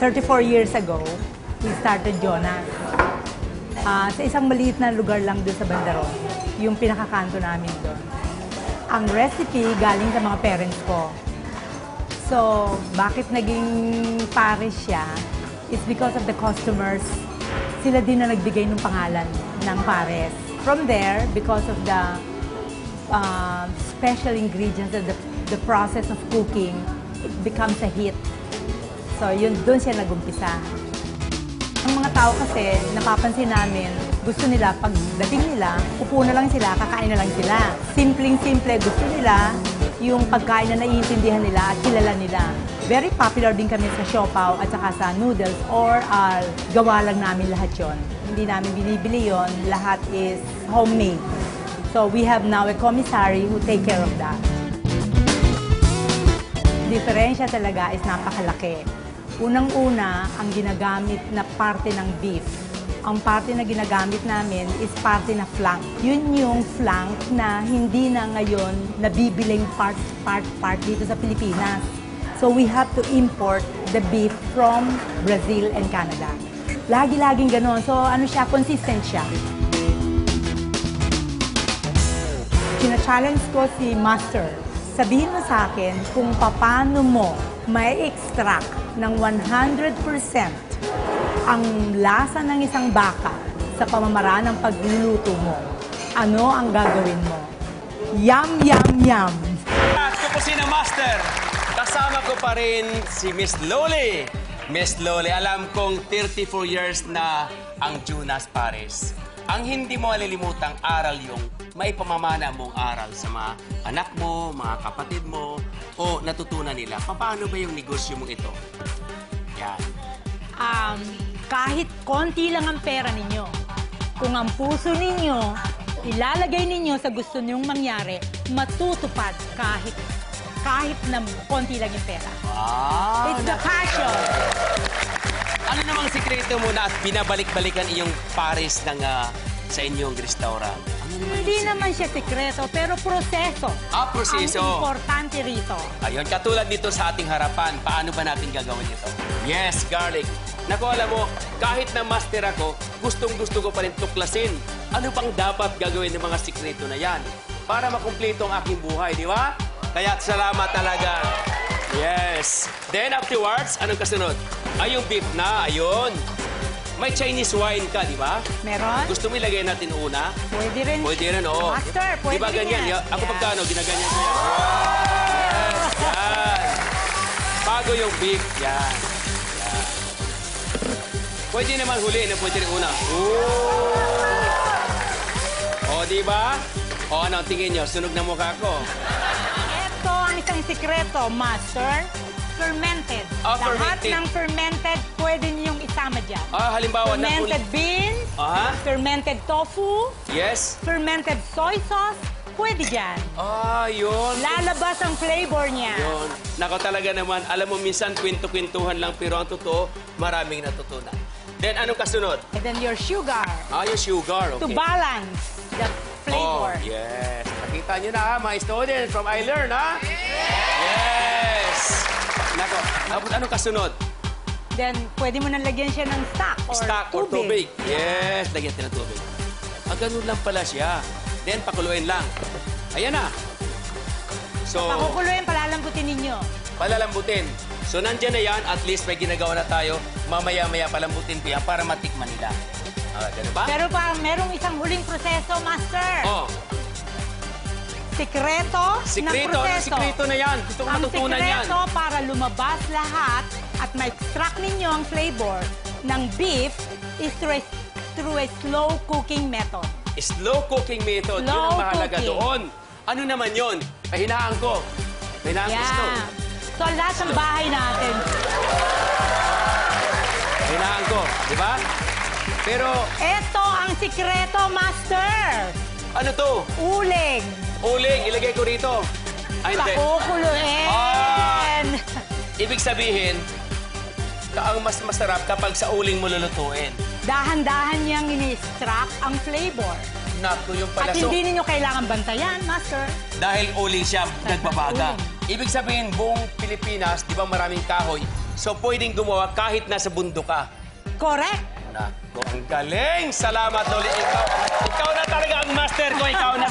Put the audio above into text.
34 years ago, we started Jonas. Sa isang maliit na lugar lang doon sa Bandaron, yung pinakakanto namin doon. Ang recipe galing sa mga parents ko. So, bakit naging Paris siya? It's because of the customers. Sila din na nagbigay ng pangalan ng Paris. From there, because of the special ingredients of the process of cooking, it becomes a hit. So, yun, doon siya nagumpisa. Ang mga tao kasi, napapansin namin, gusto nila, pagdating nila, upo na lang sila, kakain na lang sila. Simpleng-simple, gusto nila yung pagkain na naiintindihan nila at kilala nila. Very popular din kami sa siopaw at saka sa noodles or gawa lang namin lahat yon. Hindi namin binibili yon, lahat is homemade. So we have now a commissary who take care of that. Diferensya talaga is napakalaki. Unang-una, ang ginagamit na parte ng beef. Ang parte na ginagamit namin is parte na flank. Yun yung flank na hindi na ngayon nabibiling part dito sa Pilipinas. So we have to import the beef from Brazil and Canada. Lagi-laging ganon. So ano siya, consistent siya. Sina-challenge ko si Master. Sabihin mo sa akin kung paano mo mai-extract ng 100% ang lasa ng isang baka sa pamamaraan ng pagluluto mo. Ano ang gagawin mo? Yum, yum, yum! Ako po si Master. Kasama ko pa rin si Miss Loli. Miss Loli, alam kong 34 years na ang Jonas Paris. Ang hindi mo malilimutang aral yung may pamamana mong aral sa mga anak mo, mga kapatid mo, o natutunan nila. Paano ba yung negosyo mong ito? Yan. Kahit konti lang ang pera ninyo, kung ang puso ninyo, ilalagay ninyo sa gusto ninyong mangyari, matutupad kahit na konti lang yung pera. Wow, It's the passion. Ano namang sikreto mo na at binabalik-balikan iyong Paris ng, sa inyong restaurant? Hindi naman siya sikreto, pero proseso. Proseso. Ang importante rito. Ayun, katulad dito sa ating harapan, paano ba natin gagawin ito? Yes, garlic. Naku, alam mo, kahit na master ako, gustong-gusto ko pa rin tuklasin. Ano pang dapat gagawin ng mga sikreto na yan para makumpleto ang aking buhay, di ba? Kaya salamat talaga. Yes. Then afterwards, anong kasunod? Ay, yung beef na, ayun. May Chinese wine ka, di ba? Meron? Gusto mo ilagay natin una? Pwede rin. Pwede rin, oo. Master, pwede di ba ganyan? rin yan. Ako pagkano, ginaganyan ko yan. Yes, yan. Bago yung beef, yan. Yan. Pwede naman huli, pwede rin una. O, di ba? O, ano, tingin nyo, sunog na mukha ko. Ito ang isang sikreto, Master. Fermented. Lahat Fermented. ng fermented, pwede niyong isama dyan. Halimbawa, Fermented beans, fermented tofu, yes. fermented soy sauce, pwede dyan. Yun. Lalabas ang flavor niya. Yun. Nako talaga naman, alam mo, minsan kwento-kwentuhan lang, pero ang totoo, maraming natutunan. Then, anong kasunod? And then your sugar. Yung sugar, okay. To balance the flavor. Yes. Nakita nyo na, mga students from iLearn, ha? Yes. Nako, anong kasunod? Then, pwede mo nang lagyan siya ng stock or tubig. Yes, lagyan natin ng tubig. Ganun lang pala siya. Then, pakuluin lang. Ayan na. So, pakukuluin, palalambutin ninyo. Palalambutin. So, nandyan na yan. At least may ginagawa na tayo. Mamaya-maya palambutin ko yan para matikman nila. Ganun ba? Pero merong isang huling proseso, Master. Sikreto ng proseso. Sikreto na yan. Gusto ko matutunan yan. Ang sikreto para lumabas lahat at ma-extract ninyo ang flavor ng beef is through a slow cooking method. Slow cooking method. Yun ang mahalaga doon. Ano naman yun? Pahinaan ko. Pahinaan ko slow. So, lahat ng bahay natin. Pahinaan ko. Di ba? Pero... Ito ang sikreto, Master. Ano to? Uling. Uling. Ilagay ko rito. Pakukuluin. Ibig sabihin, ang mas masarap kapag sa uling mo lulutuin. Dahan-dahan niyang ini-extract ang flavor. Naku, yung pala. At hindi ninyo kailangan bantayan, Master. Dahil uling siya, nagbabaga. Ibig sabihin, buong Pilipinas, di ba maraming kahoy, So, pwedeng gumawa kahit nasa bundok ka. Correct! Nako, ang galing! Salamat, Loli. Ikaw na talaga ang master ko. Ikaw na.